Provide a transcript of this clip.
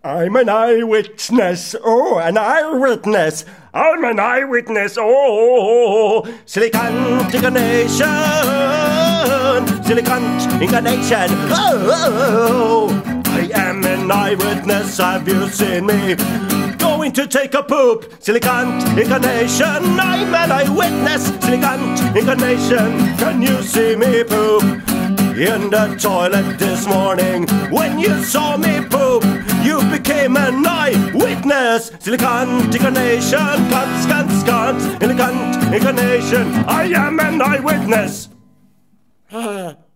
I'm an eyewitness, oh, an eyewitness. I'm an eyewitness, oh, silly cunt incarnation, silly cunt incarnation, oh, I am an eyewitness, have you seen me going to take a poop? Silly cunt incarnation, I'm an eyewitness, silly cunt incarnation, can you see me poop? In the toilet this morning, when you saw me poop, you became an eyewitness. Silly cunt incarnation, cunts, cunts, cunts, in the cunt incarnation, I am an eyewitness.